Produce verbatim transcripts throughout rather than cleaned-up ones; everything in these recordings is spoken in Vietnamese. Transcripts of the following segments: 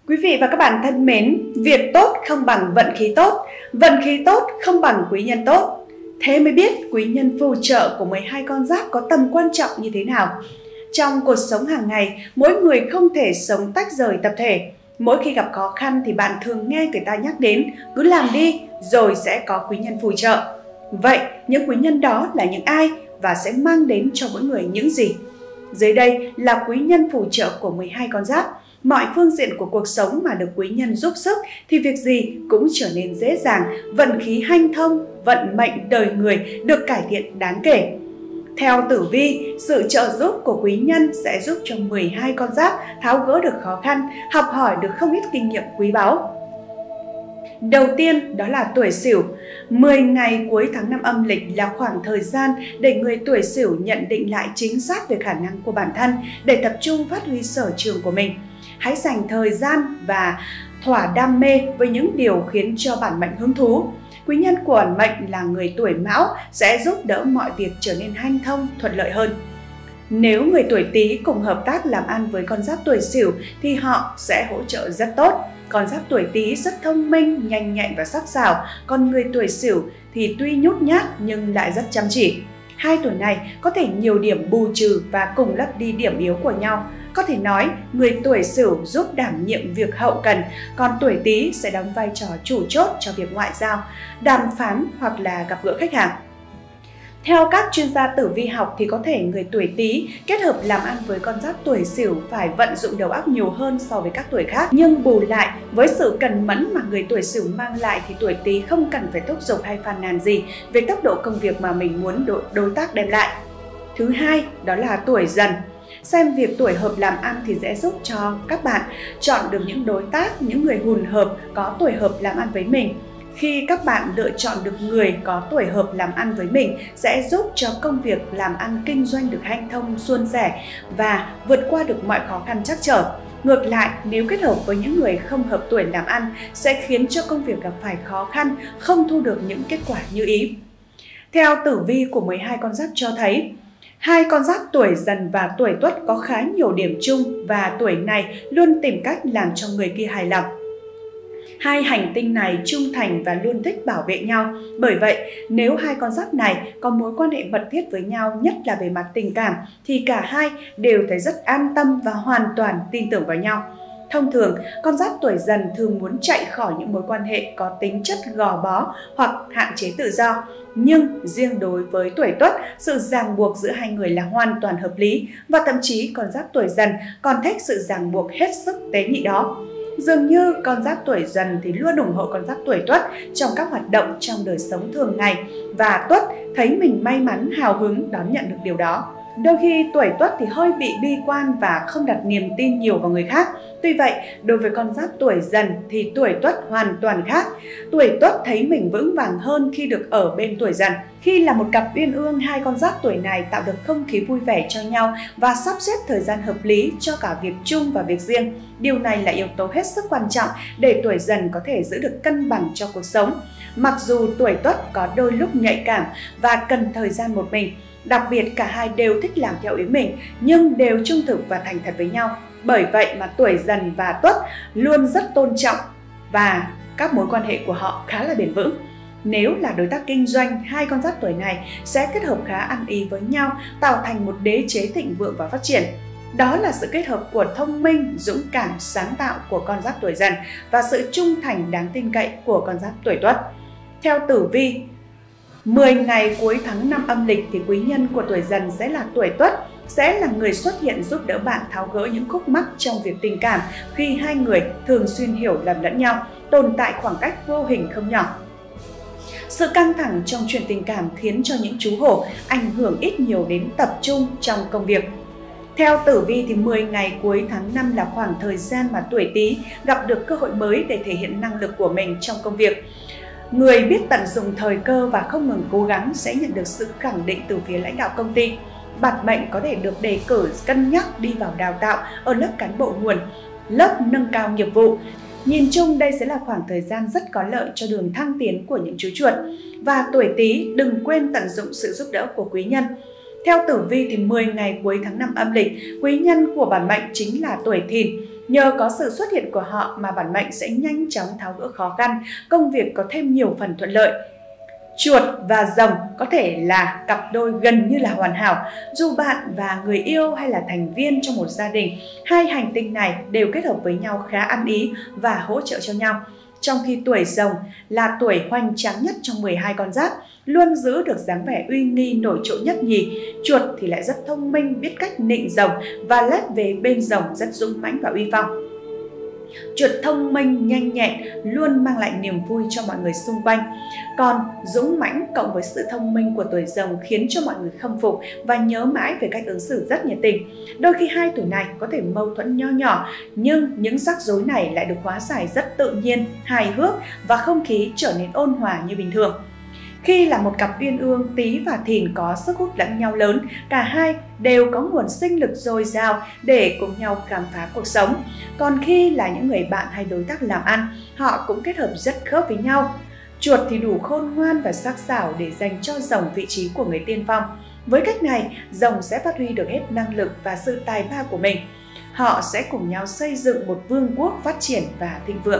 Quý vị và các bạn thân mến, việc tốt không bằng vận khí tốt, vận khí tốt không bằng quý nhân tốt. Thế mới biết quý nhân phù trợ của mười hai con giáp có tầm quan trọng như thế nào. Trong cuộc sống hàng ngày, mỗi người không thể sống tách rời tập thể. Mỗi khi gặp khó khăn thì bạn thường nghe người ta nhắc đến, cứ làm đi rồi sẽ có quý nhân phù trợ. Vậy những quý nhân đó là những ai và sẽ mang đến cho mỗi người những gì? Dưới đây là quý nhân phù trợ của mười hai con giáp. Mọi phương diện của cuộc sống mà được quý nhân giúp sức thì việc gì cũng trở nên dễ dàng, vận khí hanh thông, vận mệnh đời người được cải thiện đáng kể. Theo tử vi, sự trợ giúp của quý nhân sẽ giúp cho mười hai con giáp tháo gỡ được khó khăn, học hỏi được không ít kinh nghiệm quý báu. Đầu tiên đó là tuổi Sửu. mười ngày cuối tháng năm âm lịch là khoảng thời gian để người tuổi Sửu nhận định lại chính xác về khả năng của bản thân để tập trung phát huy sở trường của mình. Hãy dành thời gian và thỏa đam mê với những điều khiến cho bản mệnh hứng thú. Quý nhân của bản mệnh là người tuổi Mão sẽ giúp đỡ mọi việc trở nên hanh thông, thuận lợi hơn. Nếu người tuổi Tý cùng hợp tác làm ăn với con giáp tuổi Sửu thì họ sẽ hỗ trợ rất tốt. Con giáp tuổi Tý rất thông minh, nhanh nhạy và sắc sảo, còn người tuổi Sửu thì tuy nhút nhát nhưng lại rất chăm chỉ. Hai tuổi này có thể nhiều điểm bù trừ và cùng lấp đi điểm yếu của nhau. Có thể nói, người tuổi Sửu giúp đảm nhiệm việc hậu cần, còn tuổi Tý sẽ đóng vai trò chủ chốt cho việc ngoại giao, đàm phán hoặc là gặp gỡ khách hàng. Theo các chuyên gia tử vi học thì có thể người tuổi Tý kết hợp làm ăn với con giáp tuổi Sửu phải vận dụng đầu óc nhiều hơn so với các tuổi khác. Nhưng bù lại, với sự cần mẫn mà người tuổi Sửu mang lại thì tuổi Tý không cần phải thúc giục hay phàn nàn gì về tốc độ công việc mà mình muốn đối, đối tác đem lại. Thứ hai, đó là tuổi Dần. Xem việc tuổi hợp làm ăn thì sẽ giúp cho các bạn chọn được những đối tác, những người hùn hợp có tuổi hợp làm ăn với mình. Khi các bạn lựa chọn được người có tuổi hợp làm ăn với mình sẽ giúp cho công việc làm ăn kinh doanh được hanh thông, suôn sẻ và vượt qua được mọi khó khăn trắc trở. Ngược lại, nếu kết hợp với những người không hợp tuổi làm ăn sẽ khiến cho công việc gặp phải khó khăn, không thu được những kết quả như ý. Theo tử vi của mười hai con giáp cho thấy, hai con giáp tuổi Dần và tuổi Tuất có khá nhiều điểm chung và tuổi này luôn tìm cách làm cho người kia hài lòng. Hai hành tinh này trung thành và luôn thích bảo vệ nhau. Bởi vậy, nếu hai con giáp này có mối quan hệ mật thiết với nhau, nhất là về mặt tình cảm, thì cả hai đều thấy rất an tâm và hoàn toàn tin tưởng vào nhau. Thông thường, con giáp tuổi Dần thường muốn chạy khỏi những mối quan hệ có tính chất gò bó hoặc hạn chế tự do. Nhưng riêng đối với tuổi Tuất, sự ràng buộc giữa hai người là hoàn toàn hợp lý và thậm chí con giáp tuổi Dần còn thích sự ràng buộc hết sức tế nhị đó. Dường như con giáp tuổi Dần thì luôn ủng hộ con giáp tuổi Tuất trong các hoạt động trong đời sống thường ngày và Tuất thấy mình may mắn, hào hứng đón nhận được điều đó. Đôi khi tuổi Tuất thì hơi bị bi quan và không đặt niềm tin nhiều vào người khác. Tuy vậy, đối với con giáp tuổi Dần thì tuổi Tuất hoàn toàn khác. Tuổi Tuất thấy mình vững vàng hơn khi được ở bên tuổi Dần. Khi là một cặp uyên ương, hai con giáp tuổi này tạo được không khí vui vẻ cho nhau và sắp xếp thời gian hợp lý cho cả việc chung và việc riêng. Điều này là yếu tố hết sức quan trọng để tuổi Dần có thể giữ được cân bằng trong cuộc sống. Mặc dù tuổi Tuất có đôi lúc nhạy cảm và cần thời gian một mình, đặc biệt cả hai đều thích làm theo ý mình nhưng đều trung thực và thành thật với nhau. Bởi vậy mà tuổi Dần và Tuất luôn rất tôn trọng và các mối quan hệ của họ khá là bền vững. Nếu là đối tác kinh doanh, hai con giáp tuổi này sẽ kết hợp khá ăn ý với nhau, tạo thành một đế chế thịnh vượng và phát triển. Đó là sự kết hợp của thông minh, dũng cảm, sáng tạo của con giáp tuổi Dần và sự trung thành đáng tin cậy của con giáp tuổi Tuất. Theo tử vi, mười ngày cuối tháng năm âm lịch thì quý nhân của tuổi Dần sẽ là tuổi Tuất, sẽ là người xuất hiện giúp đỡ bạn tháo gỡ những khúc mắc trong việc tình cảm khi hai người thường xuyên hiểu lầm lẫn nhau, tồn tại khoảng cách vô hình không nhỏ. Sự căng thẳng trong chuyện tình cảm khiến cho những chú hổ ảnh hưởng ít nhiều đến tập trung trong công việc. Theo tử vi thì mười ngày cuối tháng năm là khoảng thời gian mà tuổi Tý gặp được cơ hội mới để thể hiện năng lực của mình trong công việc. Người biết tận dụng thời cơ và không ngừng cố gắng sẽ nhận được sự khẳng định từ phía lãnh đạo công ty. Bản mệnh có thể được đề cử cân nhắc đi vào đào tạo ở lớp cán bộ nguồn, lớp nâng cao nghiệp vụ. Nhìn chung đây sẽ là khoảng thời gian rất có lợi cho đường thăng tiến của những chú chuột. Và tuổi Tý đừng quên tận dụng sự giúp đỡ của quý nhân. Theo tử vi thì mười ngày cuối tháng năm âm lịch, quý nhân của bản mệnh chính là tuổi Thìn. Nhờ có sự xuất hiện của họ mà bản mệnh sẽ nhanh chóng tháo gỡ khó khăn, công việc có thêm nhiều phần thuận lợi. Chuột và rồng có thể là cặp đôi gần như là hoàn hảo. Dù bạn và người yêu hay là thành viên trong một gia đình, hai hành tinh này đều kết hợp với nhau khá ăn ý và hỗ trợ cho nhau. Trong khi tuổi rồng là tuổi hoành tráng nhất trong mười hai con giáp, luôn giữ được dáng vẻ uy nghi nổi trội nhất nhì. Chuột thì lại rất thông minh, biết cách nịnh rồng và lết về bên rồng rất dũng mãnh và uy phong. Chuột thông minh, nhanh nhẹn, luôn mang lại niềm vui cho mọi người xung quanh. Còn dũng mãnh cộng với sự thông minh của tuổi rồng khiến cho mọi người khâm phục và nhớ mãi về cách ứng xử rất nhiệt tình. Đôi khi hai tuổi này có thể mâu thuẫn nho nhỏ, nhưng những rắc rối này lại được hóa giải rất tự nhiên, hài hước và không khí trở nên ôn hòa như bình thường. Khi là một cặp uyên ương, Tý và Thìn có sức hút lẫn nhau lớn, cả hai đều có nguồn sinh lực dồi dào để cùng nhau khám phá cuộc sống. Còn khi là những người bạn hay đối tác làm ăn, họ cũng kết hợp rất khớp với nhau. Chuột thì đủ khôn ngoan và sắc sảo để dành cho rồng vị trí của người tiên phong. Với cách này, rồng sẽ phát huy được hết năng lực và sự tài ba của mình. Họ sẽ cùng nhau xây dựng một vương quốc phát triển và thịnh vượng.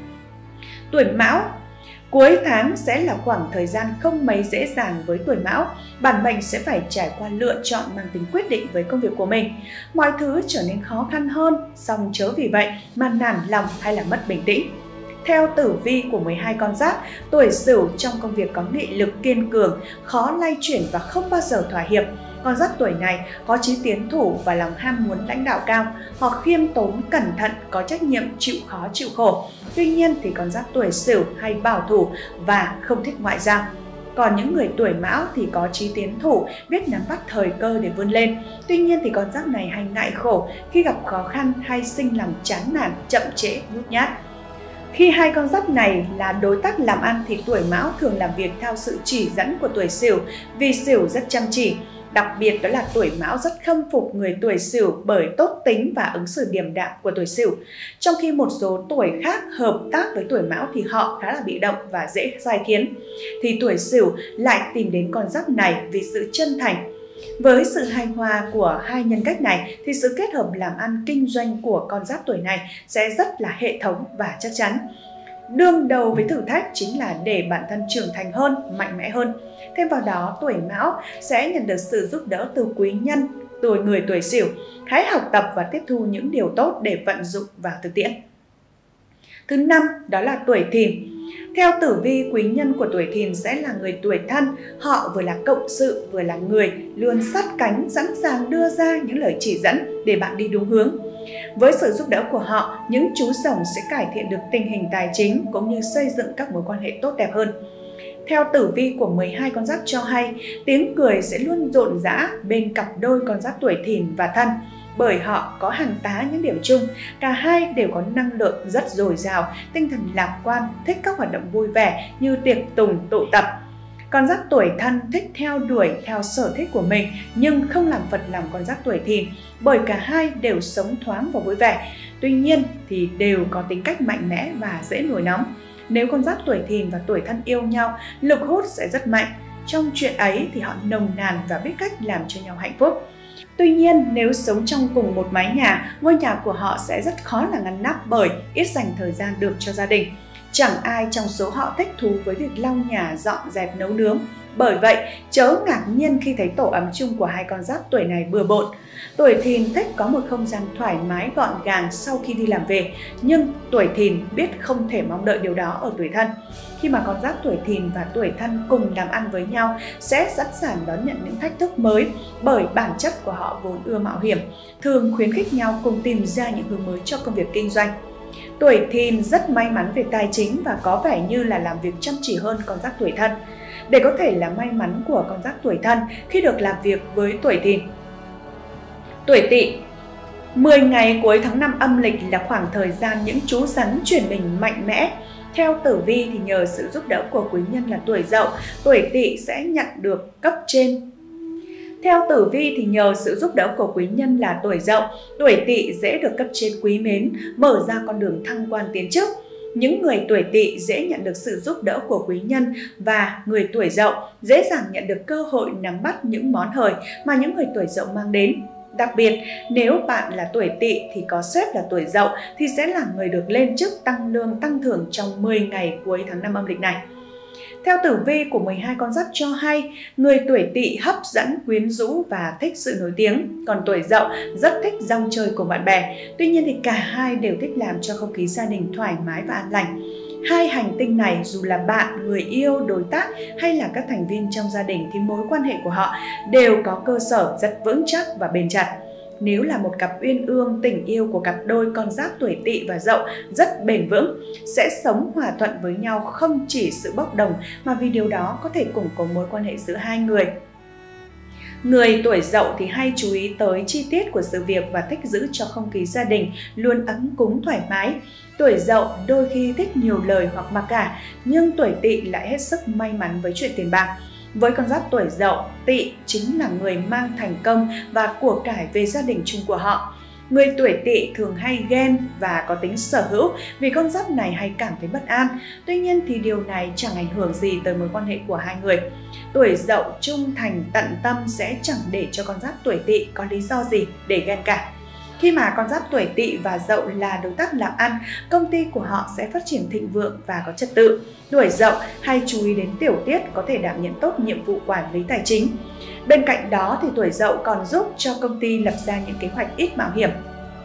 Tuổi Mão. Cuối tháng sẽ là khoảng thời gian không mấy dễ dàng với tuổi Mão. Bản mệnh sẽ phải trải qua lựa chọn mang tính quyết định với công việc của mình. Mọi thứ trở nên khó khăn hơn, song chớ vì vậy mà nản lòng hay là mất bình tĩnh. Theo tử vi của mười hai con giáp, tuổi Sửu trong công việc có nghị lực kiên cường, khó lay chuyển và không bao giờ thỏa hiệp. Con giáp tuổi này có chí tiến thủ và lòng ham muốn lãnh đạo cao. Họ khiêm tốn, cẩn thận, có trách nhiệm, chịu khó, chịu khổ. Tuy nhiên thì con giáp tuổi Sửu hay bảo thủ và không thích ngoại giao. Còn những người tuổi Mão thì có chí tiến thủ, biết nắm bắt thời cơ để vươn lên. Tuy nhiên thì con giáp này hay ngại khổ, khi gặp khó khăn hay sinh lòng chán nản, chậm trễ, nhút nhát. Khi hai con giáp này là đối tác làm ăn thì tuổi Mão thường làm việc theo sự chỉ dẫn của tuổi Sửu, vì Sửu rất chăm chỉ. Đặc biệt đó là tuổi Mão rất khâm phục người tuổi Sửu bởi tốt tính và ứng xử điềm đạm của tuổi Sửu. Trong khi một số tuổi khác hợp tác với tuổi Mão thì họ khá là bị động và dễ sai khiến. Thì tuổi Sửu lại tìm đến con giáp này vì sự chân thành. Với sự hài hòa của hai nhân cách này thì sự kết hợp làm ăn kinh doanh của con giáp tuổi này sẽ rất là hệ thống và chắc chắn. Đương đầu với thử thách chính là để bản thân trưởng thành hơn, mạnh mẽ hơn. Thêm vào đó, tuổi Mão sẽ nhận được sự giúp đỡ từ quý nhân, từ người tuổi Sửu. Hãy học tập và tiếp thu những điều tốt để vận dụng vào thực tiễn. Thứ năm, đó là tuổi Thìn. Theo tử vi, quý nhân của tuổi Thìn sẽ là người tuổi Thân. Họ vừa là cộng sự, vừa là người luôn sát cánh, sẵn sàng đưa ra những lời chỉ dẫn để bạn đi đúng hướng. Với sự giúp đỡ của họ, những chú rồng sẽ cải thiện được tình hình tài chính cũng như xây dựng các mối quan hệ tốt đẹp hơn. Theo tử vi của mười hai con giáp cho hay, tiếng cười sẽ luôn rộn rã bên cặp đôi con giáp tuổi Thìn và Thân. Bởi họ có hàng tá những điểm chung, cả hai đều có năng lượng rất dồi dào, tinh thần lạc quan, thích các hoạt động vui vẻ như tiệc tùng, tụ tập. Con giáp tuổi Thân thích theo đuổi theo sở thích của mình nhưng không làm phật lòng con giáp tuổi Thìn, bởi cả hai đều sống thoáng và vui vẻ. Tuy nhiên thì đều có tính cách mạnh mẽ và dễ nổi nóng. Nếu con giáp tuổi Thìn và tuổi Thân yêu nhau, lực hút sẽ rất mạnh. Trong chuyện ấy thì họ nồng nàn và biết cách làm cho nhau hạnh phúc. Tuy nhiên, nếu sống trong cùng một mái nhà, ngôi nhà của họ sẽ rất khó là ngăn nắp bởi ít dành thời gian được cho gia đình. Chẳng ai trong số họ thích thú với việc lau nhà, dọn dẹp, nấu nướng. Bởi vậy, chớ ngạc nhiên khi thấy tổ ấm chung của hai con giáp tuổi này bừa bộn. Tuổi Thìn thích có một không gian thoải mái gọn gàng sau khi đi làm về, nhưng tuổi Thìn biết không thể mong đợi điều đó ở tuổi Thân. Khi mà con giáp tuổi Thìn và tuổi Thân cùng làm ăn với nhau sẽ sẵn sàng đón nhận những thách thức mới, bởi bản chất của họ vốn ưa mạo hiểm, thường khuyến khích nhau cùng tìm ra những hướng mới cho công việc kinh doanh. Tuổi Thìn rất may mắn về tài chính và có vẻ như là làm việc chăm chỉ hơn con giáp tuổi Thân. Để có thể là may mắn của con giáp tuổi Thân khi được làm việc với tuổi Thìn. Tuổi Tỵ. mười ngày cuối tháng năm âm lịch là khoảng thời gian những chú rắn chuyển mình mạnh mẽ. Theo tử vi thì nhờ sự giúp đỡ của quý nhân là tuổi Dậu, tuổi Tỵ sẽ nhận được cấp trên. Theo tử vi thì nhờ sự giúp đỡ của quý nhân là tuổi Dậu, tuổi Tỵ dễ được cấp trên quý mến, mở ra con đường thăng quan tiến chức. Những người tuổi Tỵ dễ nhận được sự giúp đỡ của quý nhân và người tuổi Dậu dễ dàng nhận được cơ hội nắm bắt những món hời mà những người tuổi Dậu mang đến. Đặc biệt, nếu bạn là tuổi Tỵ thì có sếp là tuổi Dậu thì sẽ là người được lên chức, tăng lương, tăng thưởng trong mười ngày cuối tháng năm âm lịch này. Theo tử vi của mười hai con giáp cho hay, người tuổi Tỵ hấp dẫn, quyến rũ và thích sự nổi tiếng, còn tuổi Dậu rất thích rong chơi cùng bạn bè. Tuy nhiên thì cả hai đều thích làm cho không khí gia đình thoải mái và an lành. Hai hành tinh này dù là bạn, người yêu, đối tác hay là các thành viên trong gia đình thì mối quan hệ của họ đều có cơ sở rất vững chắc và bền chặt. Nếu là một cặp uyên ương, tình yêu của cặp đôi con giáp tuổi Tỵ và Dậu rất bền vững, sẽ sống hòa thuận với nhau không chỉ sự bốc đồng mà vì điều đó có thể củng cố mối quan hệ giữa hai người. Người tuổi Dậu thì hay chú ý tới chi tiết của sự việc và thích giữ cho không khí gia đình luôn ấm cúng thoải mái. Tuổi Dậu đôi khi thích nhiều lời hoặc mặc cả, nhưng tuổi Tỵ lại hết sức may mắn với chuyện tiền bạc. Với con giáp tuổi Dậu, Tỵ chính là người mang thành công và của cải về gia đình chung của họ. Người tuổi Tỵ thường hay ghen và có tính sở hữu vì con giáp này hay cảm thấy bất an. Tuy nhiên thì điều này chẳng ảnh hưởng gì tới mối quan hệ của hai người. Tuổi Dậu trung thành tận tâm sẽ chẳng để cho con giáp tuổi Tỵ có lý do gì để ghen cả. Khi mà con giáp tuổi Tỵ và Dậu là đối tác làm ăn, công ty của họ sẽ phát triển thịnh vượng và có trật tự. Tuổi Dậu hay chú ý đến tiểu tiết, có thể đảm nhận tốt nhiệm vụ quản lý tài chính. Bên cạnh đó thì tuổi Dậu còn giúp cho công ty lập ra những kế hoạch ít mạo hiểm.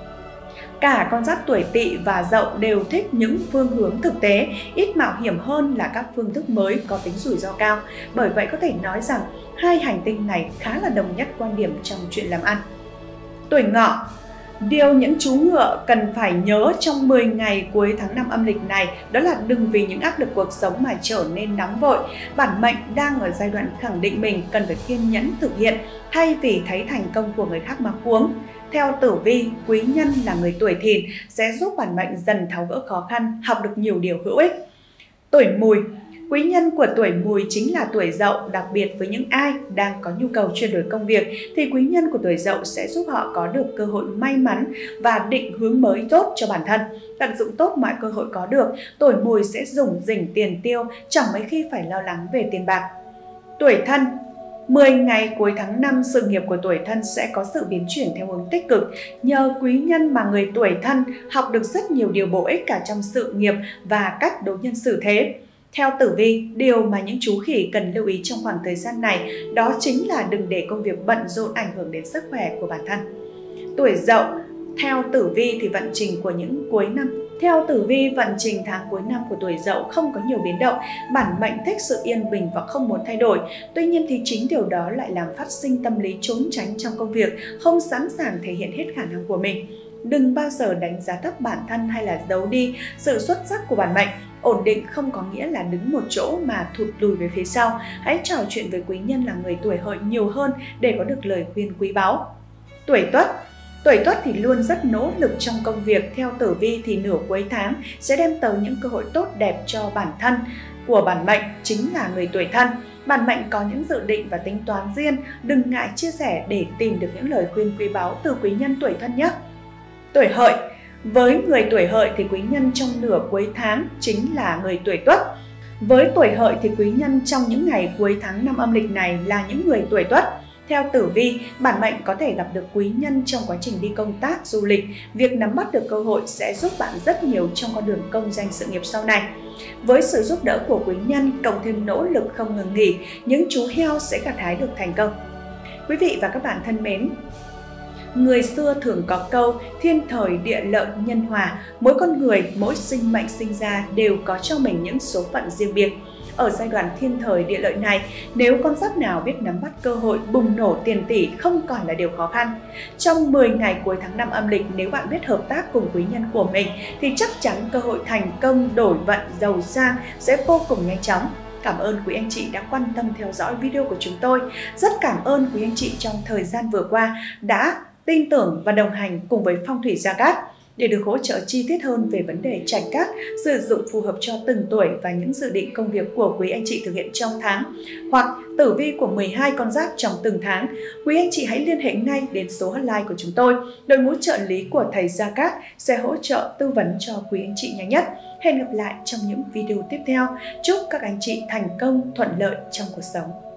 Cả con giáp tuổi Tỵ và Dậu đều thích những phương hướng thực tế, ít mạo hiểm hơn là các phương thức mới có tính rủi ro cao. Bởi vậy có thể nói rằng hai hành tinh này khá là đồng nhất quan điểm trong chuyện làm ăn. Tuổi Ngọ. Điều những chú ngựa cần phải nhớ trong mười ngày cuối tháng năm âm lịch này đó là đừng vì những áp lực cuộc sống mà trở nên nóng vội. Bản mệnh đang ở giai đoạn khẳng định mình, cần phải kiên nhẫn thực hiện thay vì thấy thành công của người khác mà cuống. Theo tử vi, quý nhân là người tuổi Thìn sẽ giúp bản mệnh dần tháo gỡ khó khăn, học được nhiều điều hữu ích. Tuổi Mùi. Quý nhân của tuổi Mùi chính là tuổi Dậu, đặc biệt với những ai đang có nhu cầu chuyển đổi công việc thì quý nhân của tuổi Dậu sẽ giúp họ có được cơ hội may mắn và định hướng mới tốt cho bản thân. Tận dụng tốt mọi cơ hội có được, tuổi Mùi sẽ dùng dình tiền tiêu, chẳng mấy khi phải lo lắng về tiền bạc. Tuổi Thân. mười ngày cuối tháng năm, sự nghiệp của tuổi Thân sẽ có sự biến chuyển theo hướng tích cực. Nhờ quý nhân mà người tuổi Thân học được rất nhiều điều bổ ích cả trong sự nghiệp và cách đối nhân xử thế. Theo tử vi, điều mà những chú khỉ cần lưu ý trong khoảng thời gian này đó chính là đừng để công việc bận rộn ảnh hưởng đến sức khỏe của bản thân. Tuổi Dậu. Theo tử vi thì vận trình của những cuối năm Theo tử vi, vận trình tháng cuối năm của tuổi Dậu không có nhiều biến động, bản mệnh thích sự yên bình và không muốn thay đổi. Tuy nhiên thì chính điều đó lại làm phát sinh tâm lý trốn tránh trong công việc, không sẵn sàng thể hiện hết khả năng của mình. Đừng bao giờ đánh giá thấp bản thân hay là giấu đi sự xuất sắc của bản mệnh. Ổn định không có nghĩa là đứng một chỗ mà thụt lùi về phía sau. Hãy trò chuyện với quý nhân là người tuổi Hợi nhiều hơn để có được lời khuyên quý báu. Tuổi Tuất. Tuổi Tuất thì luôn rất nỗ lực trong công việc. Theo tử vi thì nửa cuối tháng sẽ đem tới những cơ hội tốt đẹp cho bản thân của bản mệnh chính là người tuổi Thân. Bản mệnh có những dự định và tính toán riêng, đừng ngại chia sẻ để tìm được những lời khuyên quý báu từ quý nhân tuổi Thân nhé. Tuổi Hợi. Với người tuổi Hợi thì quý nhân trong nửa cuối tháng chính là người tuổi Tuất. Với tuổi Hợi thì quý nhân trong những ngày cuối tháng năm âm lịch này là những người tuổi Tuất. Theo tử vi, bản mệnh có thể gặp được quý nhân trong quá trình đi công tác, du lịch. Việc nắm bắt được cơ hội sẽ giúp bạn rất nhiều trong con đường công danh sự nghiệp sau này. Với sự giúp đỡ của quý nhân, cộng thêm nỗ lực không ngừng nghỉ, những chú heo sẽ gặt hái được thành công. Quý vị và các bạn thân mến, người xưa thường có câu thiên thời địa lợi nhân hòa, mỗi con người, mỗi sinh mệnh sinh ra đều có cho mình những số phận riêng biệt. Ở giai đoạn thiên thời địa lợi này, nếu con giáp nào biết nắm bắt cơ hội bùng nổ tiền tỷ không còn là điều khó khăn. Trong mười ngày cuối tháng năm âm lịch, nếu bạn biết hợp tác cùng quý nhân của mình thì chắc chắn cơ hội thành công, đổi vận, giàu sang sẽ vô cùng nhanh chóng. Cảm ơn quý anh chị đã quan tâm theo dõi video của chúng tôi. Rất cảm ơn quý anh chị trong thời gian vừa qua đã tin tưởng và đồng hành cùng với Phong thủy Gia Cát. Để được hỗ trợ chi tiết hơn về vấn đề trạch cát, sử dụng phù hợp cho từng tuổi và những dự định công việc của quý anh chị thực hiện trong tháng, hoặc tử vi của mười hai con giáp trong từng tháng, quý anh chị hãy liên hệ ngay đến số hotline của chúng tôi. Đội ngũ trợ lý của thầy Gia Cát sẽ hỗ trợ tư vấn cho quý anh chị nhanh nhất. Hẹn gặp lại trong những video tiếp theo. Chúc các anh chị thành công, thuận lợi trong cuộc sống.